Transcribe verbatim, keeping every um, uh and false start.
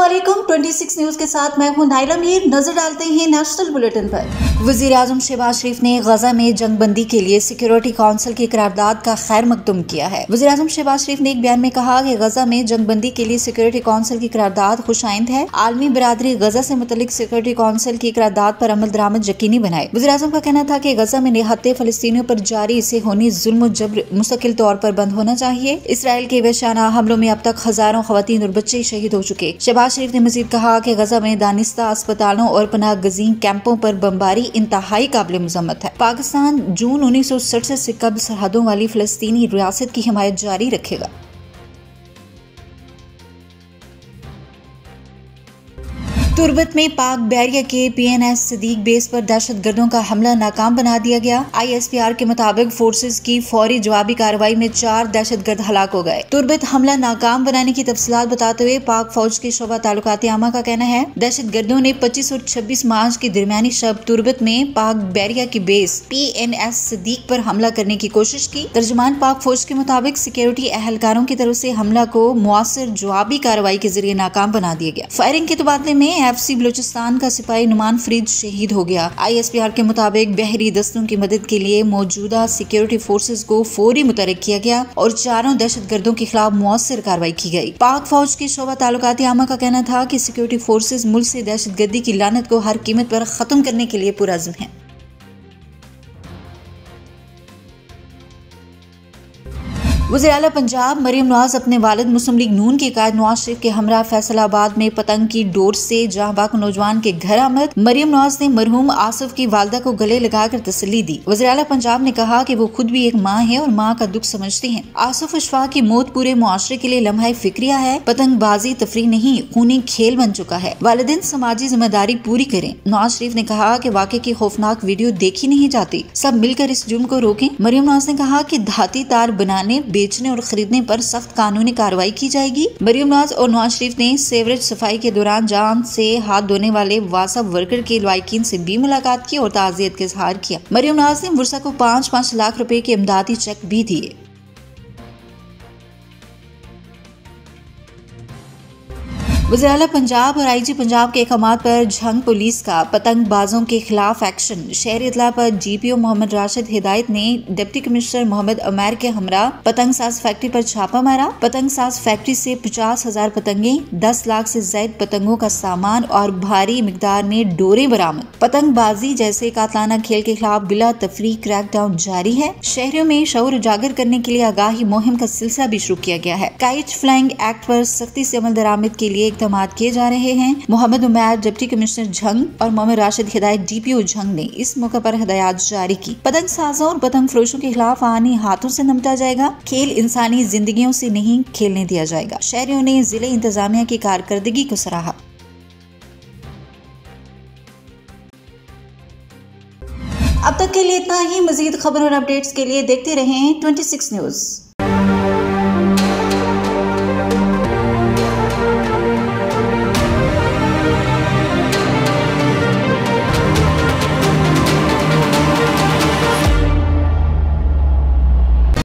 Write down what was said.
अस्सलामुअलैकुम। छब्बीस न्यूज के साथ मैं हूं नाइला मीर। नजर डालते हैं नेशनल बुलेटिन पर। वजीर आजम शहबाज शरीफ ने गजा में जंगबंदी के लिए सिक्योरिटी काउंसिल की करारदाद का खैर मकदूम किया है। वजीर आजम शहबाज शरीफ ने एक बयान में कहा कि गजा में जंगबंदी के लिए सिक्योरिटी काउंसिल की करारदाद खुशाइंद है। आलमी बरादरी गजा से मुतल्लिक सिक्योरिटी काउंसिल की करारदाद पर अमल दरामद यकीनी बनाए। वजीर आजम का कहना था कि गजा में निहत्ते फलस्तीनियों पर जारी से होनी जुल्म जब्र मुस्तकिल तौर पर बंद होना चाहिए। इसराइल के वहशाना हमलों में अब तक हजारों खवातीन और बच्चे शहीद हो चुके। शहबाज शरीफ ने मजीद कहा कि गजा में दानिस्ता अस्पतालों और पनाह गजीन कैंपों पर बमबारी इंतहाई काबिल मजम्मत है। पाकिस्तान जून उन्नीस सौ सड़सठ से कब्ल सरहदों वाली फलस्तीनी रियासत की हिमायत जारी रखेगा। तुर्बत में पाक बैरिया के P N S Siddiq base पर दहशत गर्दों का हमला नाकाम बना दिया गया। आई एस पी आर के मुताबिक फोर्सेज की फौरी जवाबी कार्रवाई में चार दहशत गर्द हलाक हो गए। तुर्बत हमला नाकाम बनाने की तफसीलात बताते हुए पाक फौज के शोबा ताल्लुकात आमा का कहना है दहशत गर्दों ने पच्चीस और छब्बीस मार्च की दरमियानी शब तुर्बत में पाक बैरिया की base P N S Siddiq पर हमला करने की कोशिश की। तर्जुमान पाक फौज के मुताबिक सिक्योरिटी एहलकारों की तरफ से हमला को मुआसर जवाबी कार्रवाई के जरिए नाकाम बना दिया गया। फायरिंग के तबादले में एफ सी बलूचिस्तान का सिपाही नुमान फरीद शहीद हो गया। आई एस पी आर के मुताबिक बहरी दस्तों की मदद के लिए मौजूदा सिक्योरिटी फोर्सेज को फौरी मुतहरिक किया गया और चारों दहशत गर्दों के खिलाफ मुअस्सर कार्रवाई की गई। पाक फौज के शोबा ताल्लुकात आमा का कहना था कि सिक्योरिटी फोर्सेज मुल्क से दहशत गर्दी की लानत को हर कीमत पर खत्म करने के लिए पुरअज़्म है। वज़ीर आला पंजाब मरियम नवाज अपने वालिद मुस्लिम लीग नून के कायद नवाज शरीफ के हमरा फैसलाबाद में पतंग की डोर से जहां बाक नौजवान के घर आमद। मरियम नवाज ने मरहूम आसिफ की वालदा को गले लगाकर तसल्ली दी। वज़ीर आला पंजाब ने कहा कि वो खुद भी एक माँ है और माँ का दुख समझती हैं। आसिफ अशफाक की मौत पूरे मुआशरे के लिए लम्हा फिक्रिया है। पतंगबाजी तफरीह नहीं, खूनी खेल बन चुका है। वालिदैन समाजी जिम्मेदारी पूरी करें। नवाज शरीफ ने कहा कि वाक़े की खौफनाक वीडियो देखी नहीं जाती, सब मिलकर इस जुर्म को रोकें। मरियम नवाज ने कहा कि धाती तार बनाने, बेचने और खरीदने पर सख्त कानूनी कार्रवाई की जाएगी। मरियम नवाज और नवाज शरीफ ने सेवरेज सफाई के दौरान जान से हाथ धोने वाले वासफ वर्कर के लवाकिन से भी मुलाकात की और ताज़ियत का इजहार किया। मरियम नवाज ने बुरसा को पाँच पाँच लाख रुपए के इमदादी चेक भी दिए। वज़ीर आला पंजाब और आई जी पंजाब के अहकामात पर झंग पुलिस का पतंगबाजों के खिलाफ एक्शन। शहर इतला पर G P O Mohammad Rashid Hidayat ने डिप्टी कमिश्नर मोहम्मद उमैर के हमरा पतंग साज फैक्ट्री पर छापा मारा। पतंग साज फैक्ट्री से पचास हजार पतंगे, दस लाख से ज्यादा पतंगों का सामान और भारी मिकदार में डोरे बरामद। पतंगबाजी जैसे कातलाना खेल के खिलाफ बिला तफरीक क्रैकडाउन जारी है। शहरों में शऊर उजागर करने के लिए आगाही मुहिम का सिलसिला भी शुरू किया गया है। काइट फ्लाइंग एक्ट पर सख्ती से अमल दरामद के लिए इक़दामात किए जा रहे हैं। मोहम्मद उमैर डिप्टी कमिश्नर झंग और मोहम्मद राशिद हिदायत डी पी ओ झंग ने इस मौके पर हिदायत जारी की। पतंग साजों और पतंग फरोशों के खिलाफ आनी हाथों से निपटा जाएगा। खेल इंसानी जिंदगियों से नहीं खेलने दिया जाएगा। शहरियों ने जिले इंतजामिया की कारकर्दगी को सराहा। अब तक के लिए इतना ही। मजीद खबर और अपडेट्स के लिए देखते रहें छब्बीस न्यूज।